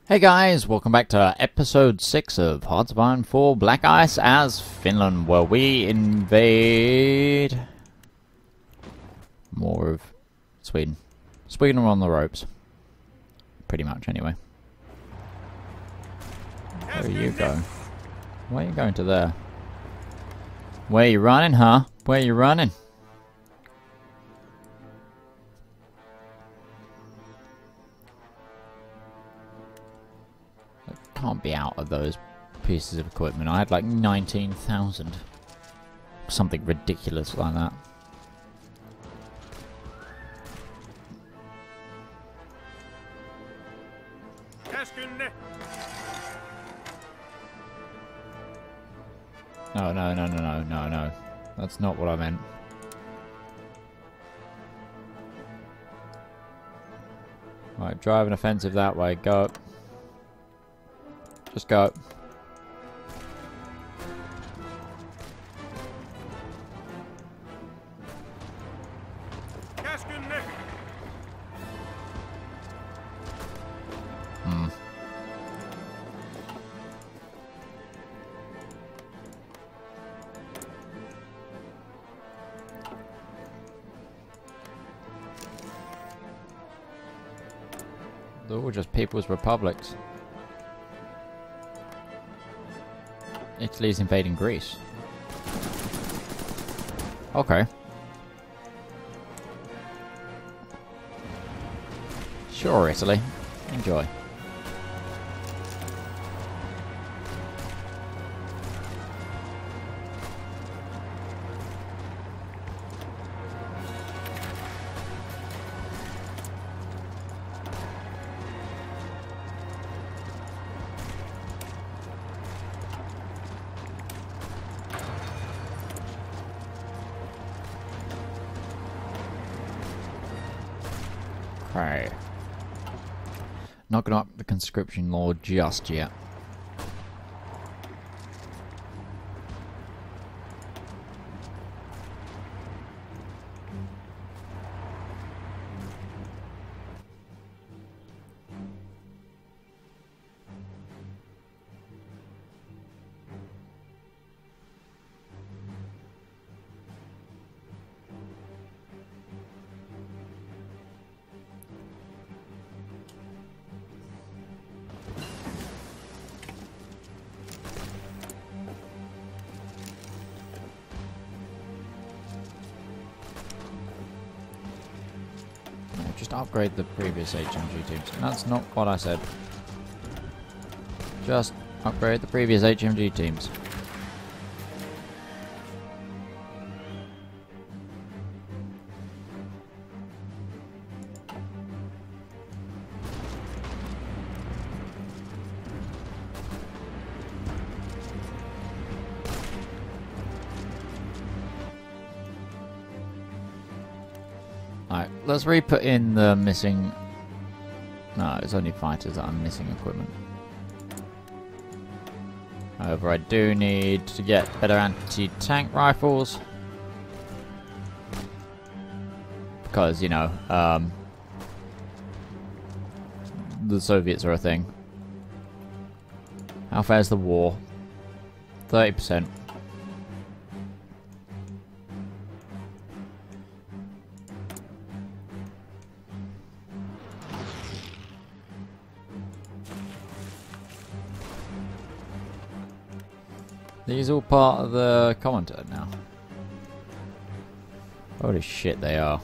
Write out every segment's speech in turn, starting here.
Hey guys, welcome back to episode 6 of Hearts of Iron 4 Black Ice as Finland, where we invade more of Sweden. Sweden are on the ropes. Pretty much, anyway. Where are you going? Where are you going to there? Where are you running, huh? Where are you running? Can't be out of those pieces of equipment. I had like 19,000. Something ridiculous like that. No. That's not what I meant. Right, drive an offensive that way. Go. Just go. They're all just people's republics. Italy's invading Greece. Okay. Sure, Italy. Enjoy. Right. Not gonna up the conscription law just yet. Just upgrade the previous HMG teams. That's not what I said. Just upgrade the previous HMG teams. Alright, let's re-put in the missing... No, it's only fighters that I'm missing equipment. However, I do need to get better anti-tank rifles. Because, you know, the Soviets are a thing. How fair's the war? 30%. These all part of the commentator now. Holy shit, they are.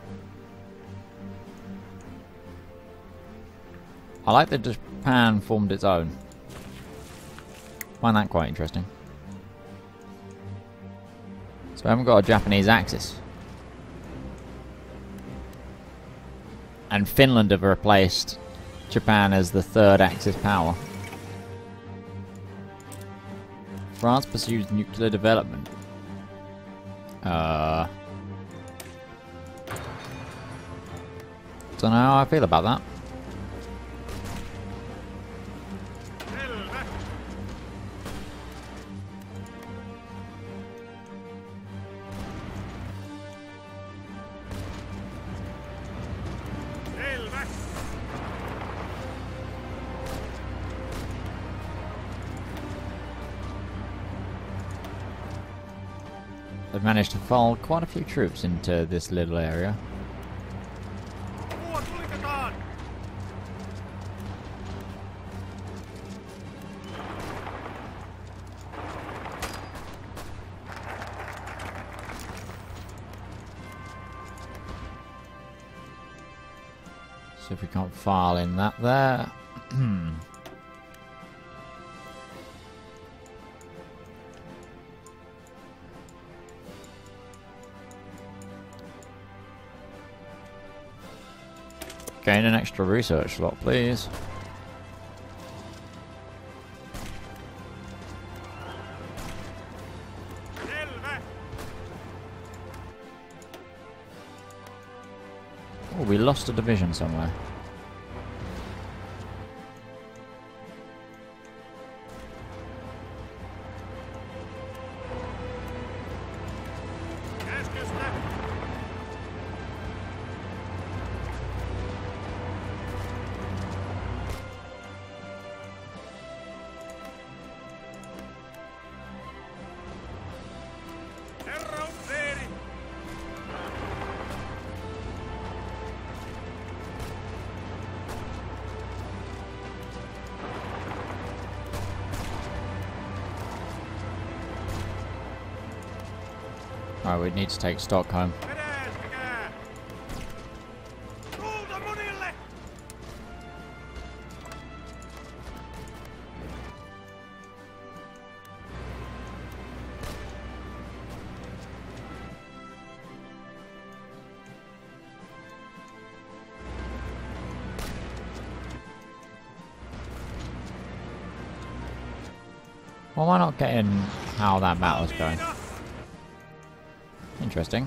I like that Japan formed its own. Find that quite interesting. So I haven't got a Japanese axis. And Finland have replaced Japan as the third Axis power. France pursues nuclear development. Don't know how I feel about that. have managed to funnel quite a few troops into this little area. See if we can't file in that there. Gain an extra research slot, please. Oh, we lost a division somewhere. Alright, we need to take Stockholm. Well, why not get in how that battle's going? Interesting.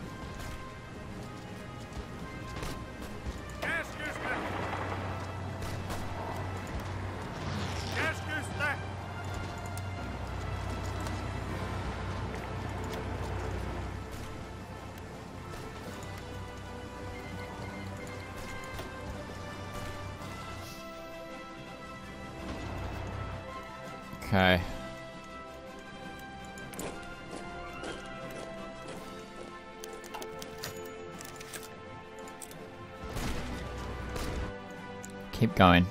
Okay. Keep going.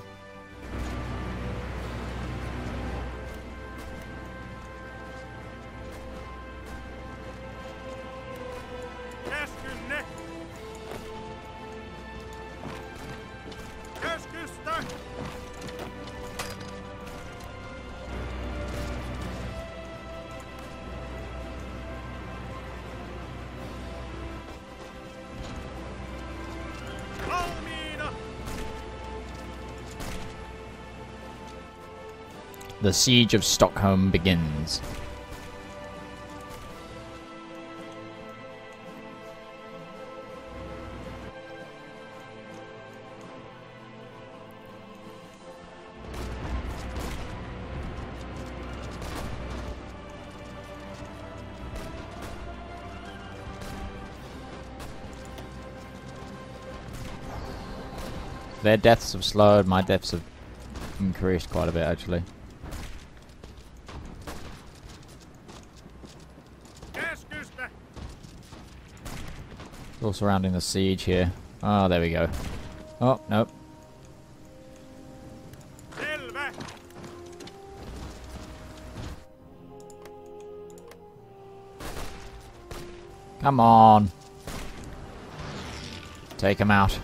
The siege of Stockholm begins. Their deaths have slowed, my deaths have increased quite a bit actually. All surrounding the siege here. Oh, there we go. Oh, nope. Come on. Take him out.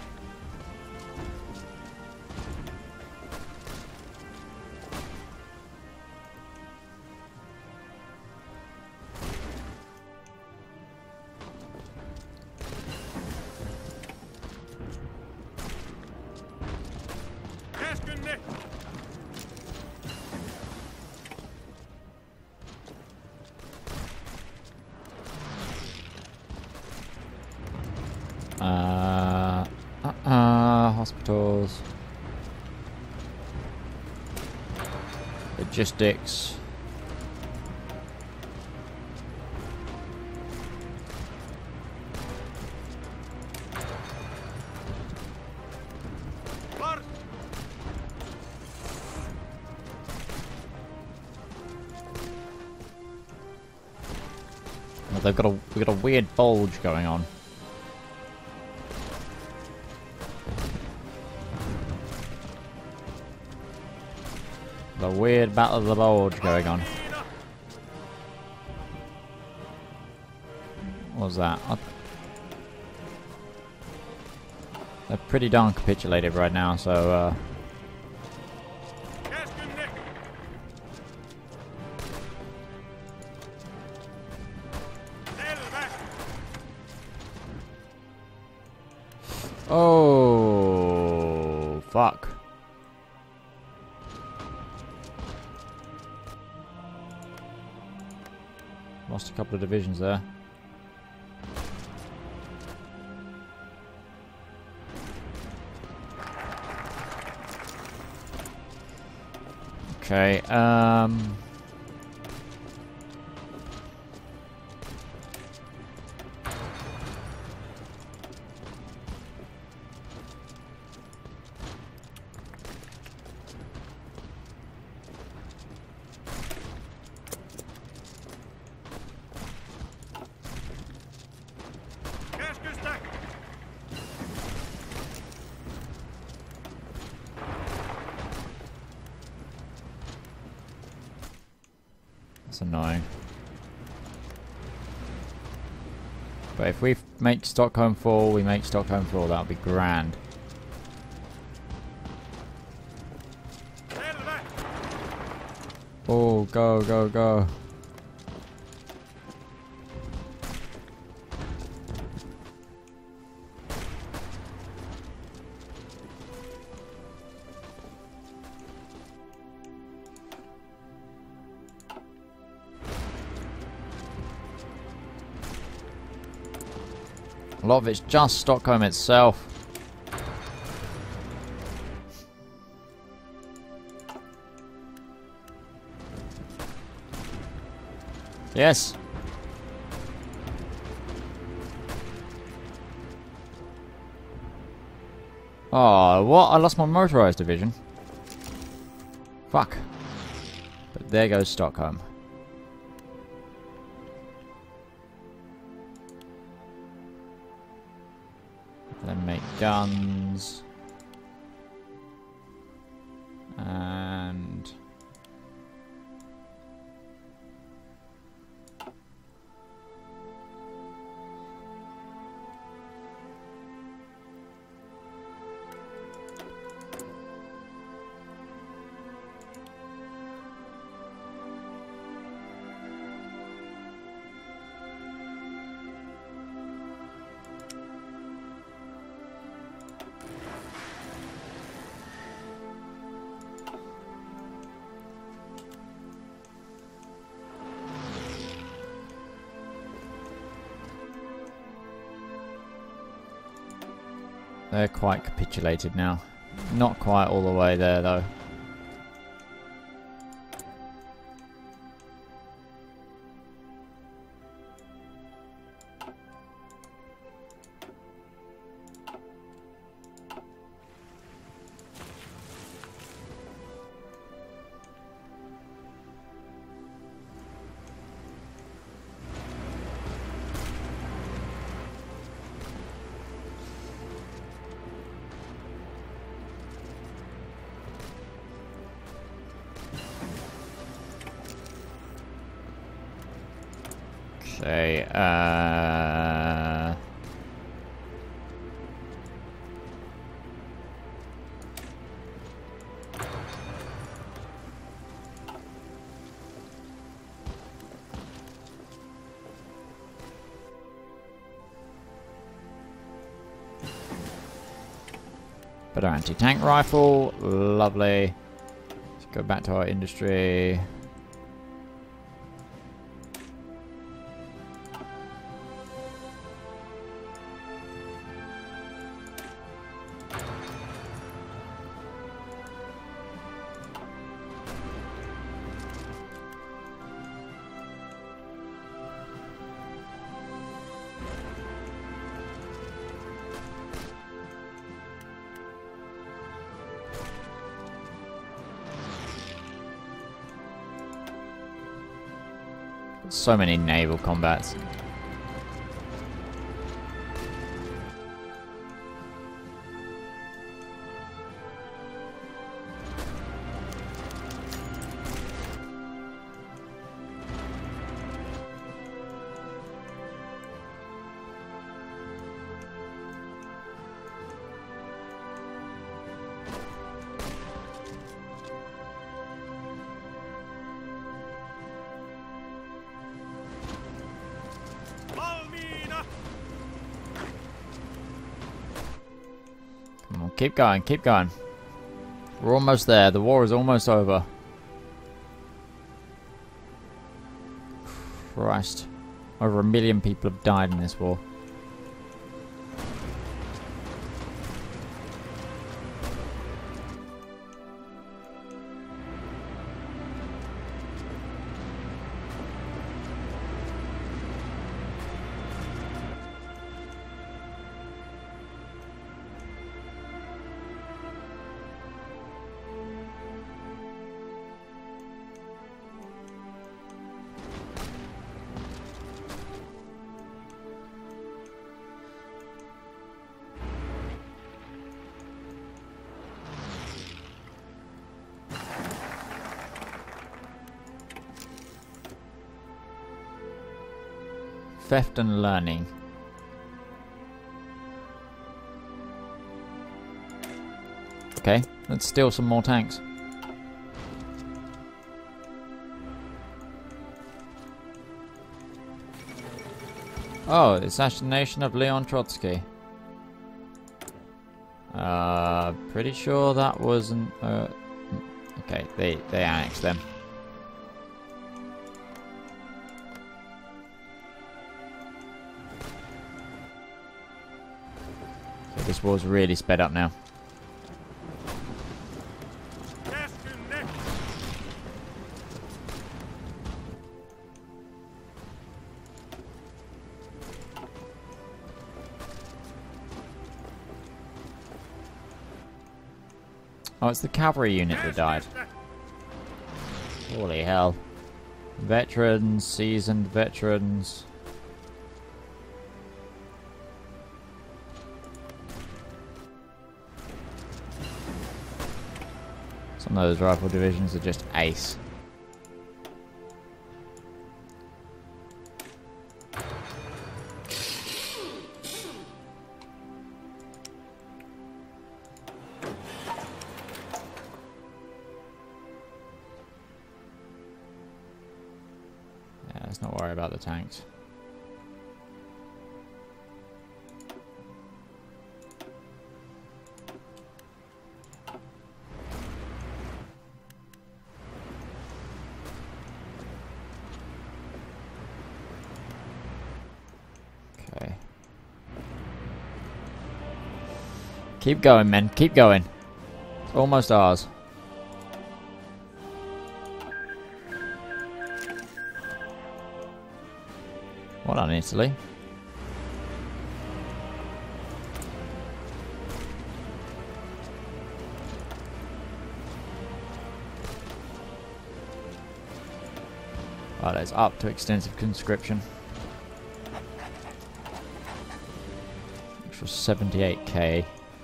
Hospitals. Logistics. Well, we've got a weird bulge going on. The weird battle of the bulge going on. What was that? They're pretty darn capitulated right now, so oh, fuck. Lost a couple of divisions there. Okay, that's annoying. But if we make Stockholm fall, we make Stockholm fall. That'll be grand. Oh, go, go, go. A lot of it's just Stockholm itself. Yes. Oh, what? I lost my motorized division. Fuck. But there goes Stockholm. Then make guns. And they're quite capitulated now. Not quite all the way there, though. Okay, better anti-tank rifle, lovely. Let's go back to our industry. So many naval combats. keep going, keep going. We're almost there. The war is almost over. Christ. Over 1 million people have died in this war. Theft and learning. Okay, let's steal some more tanks. Oh, assassination of Leon Trotsky. Pretty sure that wasn't. Okay, they annexed them. So this war's really sped up now. Oh, it's the cavalry unit that died. Holy hell. Veterans, seasoned veterans. Some of those rifle divisions are just ace. Let's not worry about the tanks. Okay. Keep going, men. Keep going. It's almost ours. Well done, Italy. Right, it's up to extensive conscription. Which was 78k.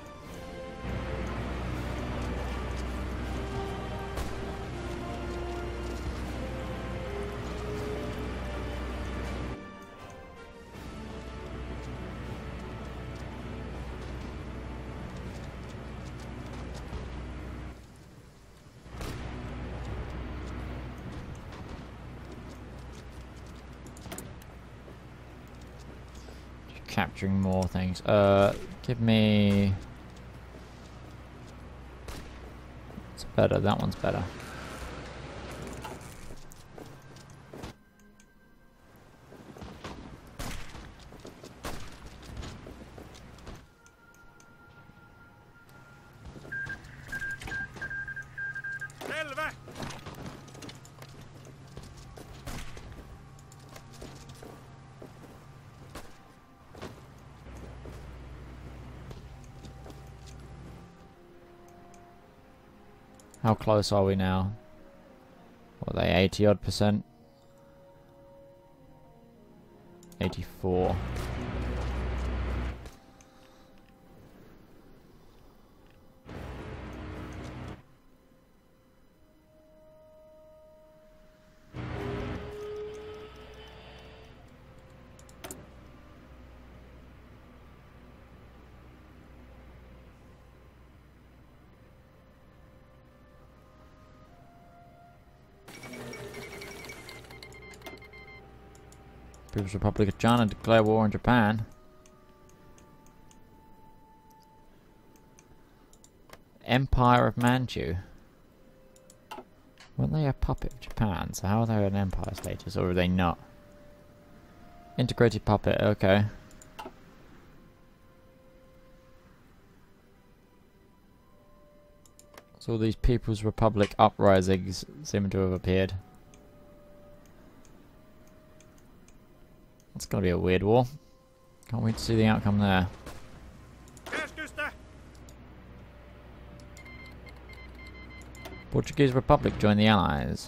Capturing more things. Give me... It's better, that one's better. How close are we now? What are they, 80 odd percent? 84. People's Republic of China declare war on Japan. Empire of Manchu. Weren't they a puppet of Japan? So how are they an empire status, or are they not? Integrated puppet, okay. So all these People's Republic uprisings seem to have appeared. It's gonna be a weird war. Can't wait to see the outcome there. Portuguese Republic joined the Allies.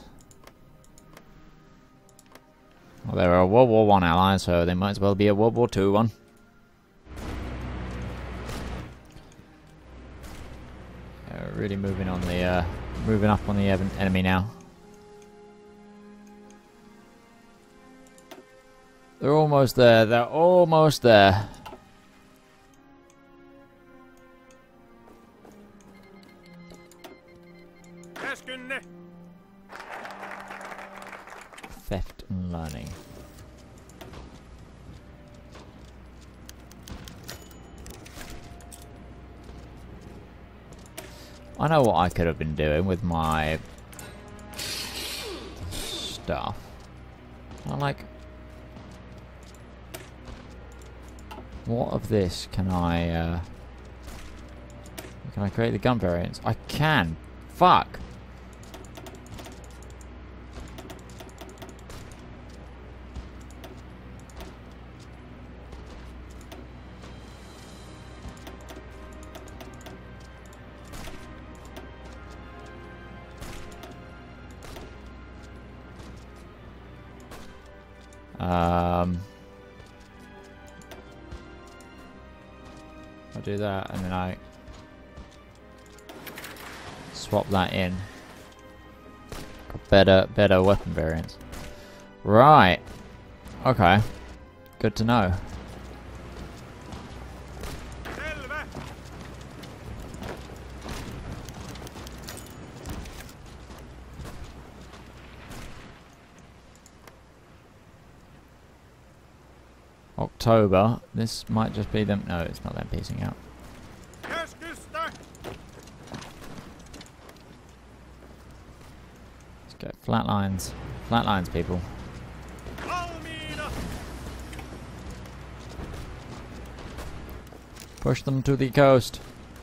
Well, they were a World War I ally, so they might as well be a World War II one. Yeah, we're really moving on the moving up on the enemy now. They're almost there. They're almost there. Theft and learning. I know what I could have been doing with my stuff. I'm like, what of this can I create the gun variants? I can. Fuck. I'll do that, and then I swap that in. Got better weapon variants. Right. Okay. Good to know. October. This might just be them. No, it's not them piecing out. Let's go. Flatlines. Flatlines, people. Push them to the coast.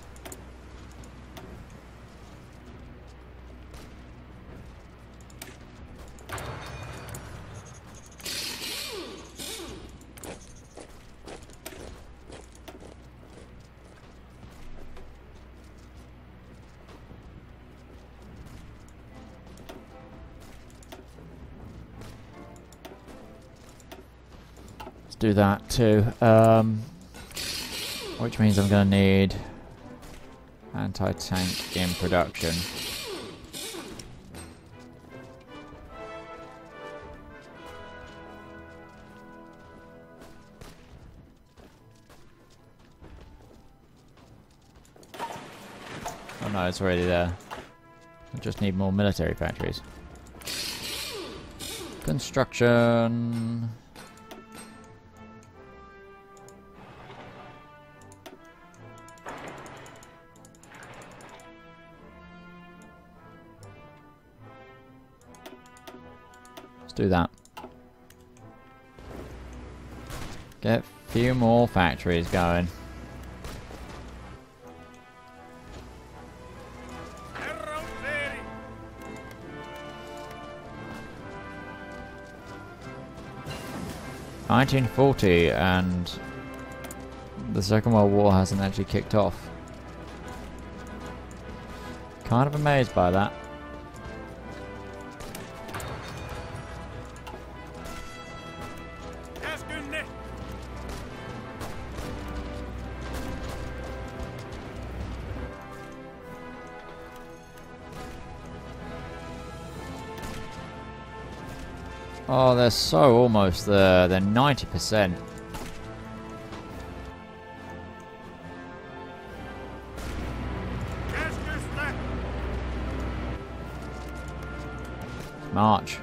Do that too, which means I'm going to need anti-tank in production. Oh no, it's already there. I just need more military factories. Construction. Do that. Get a few more factories going. (1940) and the Second World War hasn't actually kicked off. Kind of amazed by that. Oh, they're so almost there. They're 90%. March.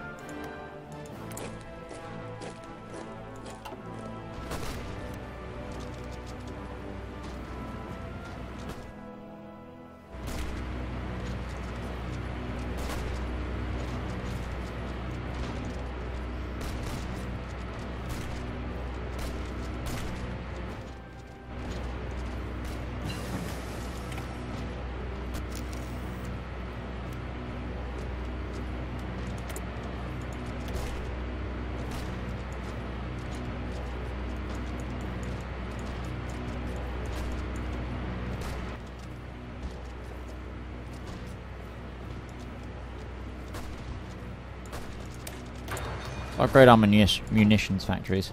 upgrade our munitions factories.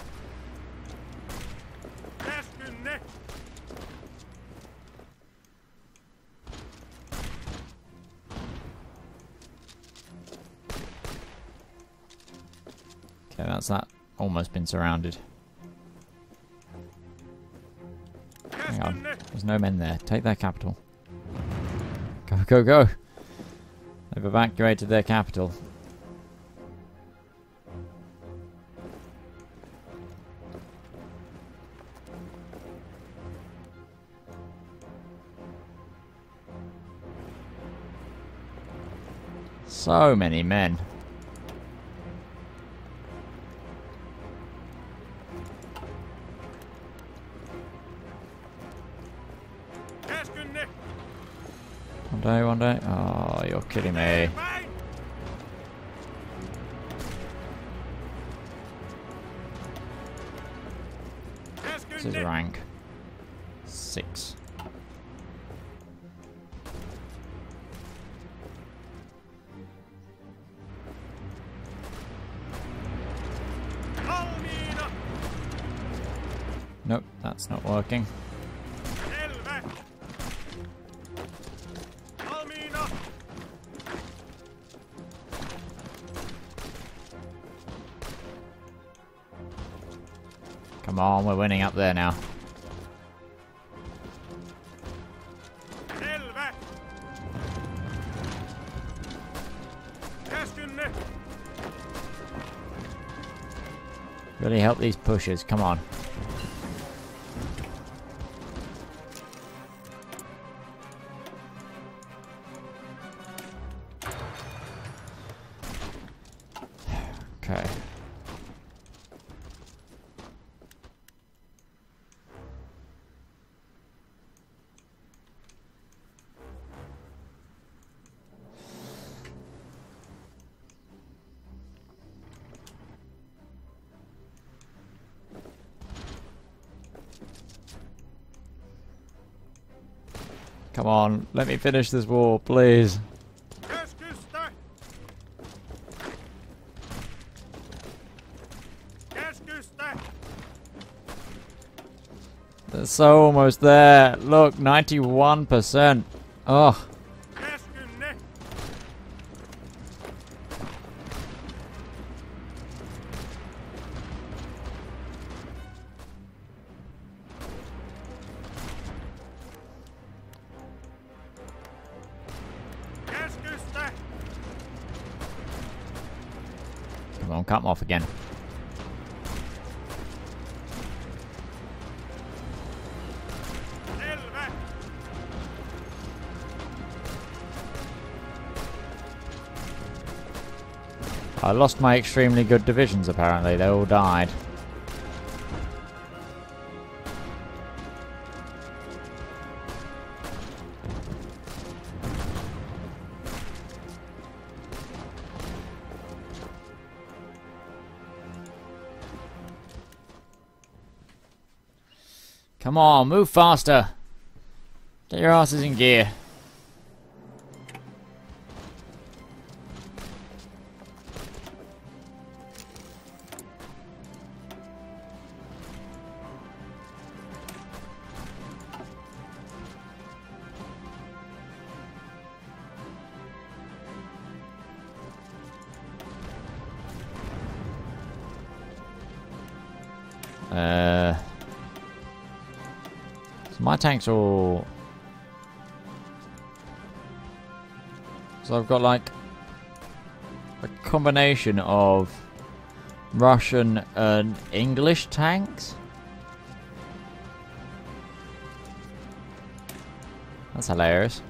Okay, that's that. Almost been surrounded. Hang on. There's no men there. Take their capital. Go, go, go! They've evacuated their capital. So many men. One day. Oh, you're kidding me. This is rank 6. Nope, that's not working. Come on, we're winning up there now. Really help these pushers, come on. Okay. Come on, let me finish this war, please. They're so almost there. Look, 91%. Oh. Come on, cut them off again. I lost my extremely good divisions apparently, they all died. Come on, move faster! Get your asses in gear. So my tanks are all... So I've got like a combination of Russian and English tanks. That's hilarious.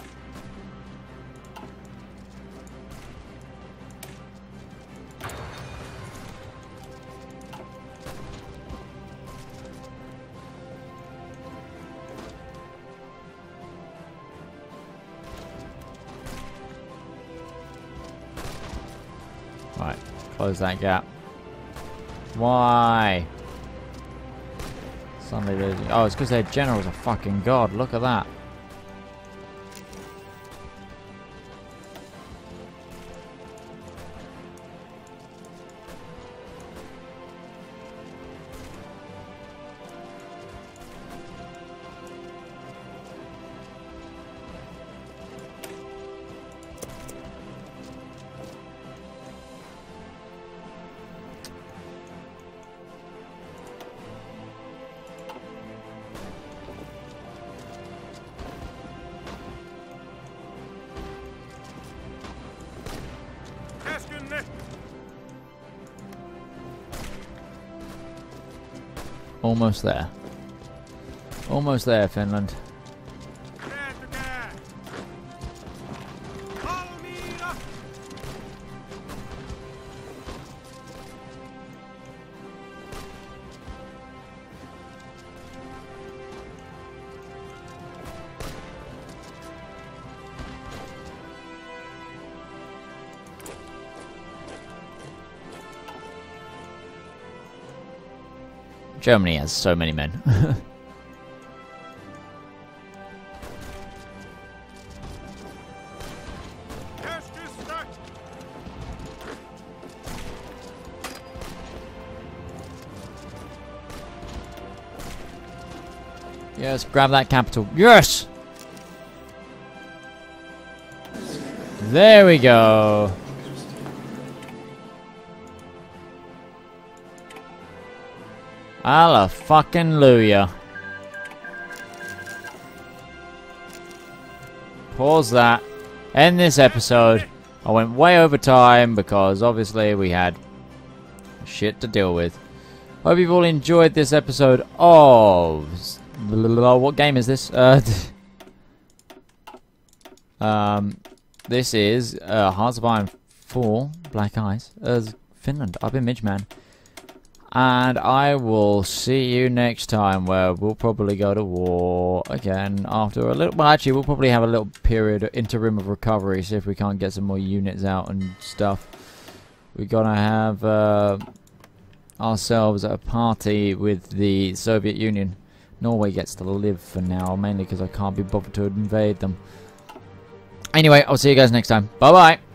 Right, close that gap. Why? Suddenly losing. Oh, it's because their general's a fucking god. Look at that. Almost there. Almost there, Finland. Germany has so many men. Yes, grab that capital. Yes! There we go. Hallelujah. Pause that. End this episode. I went way over time because obviously we had shit to deal with. Hope you've all enjoyed this episode of... What game is this? This is Hearts of Iron 4 Black Ice. Finland. I've been Midgeman. And I will see you next time, where we'll probably go to war again after a little... Well, actually, we'll probably have a little period, interim of recovery, see if we can't get some more units out and stuff. We're gonna have ourselves a party with the Soviet Union. Norway gets to live for now, mainly because I can't be bothered to invade them. Anyway, I'll see you guys next time. Bye-bye!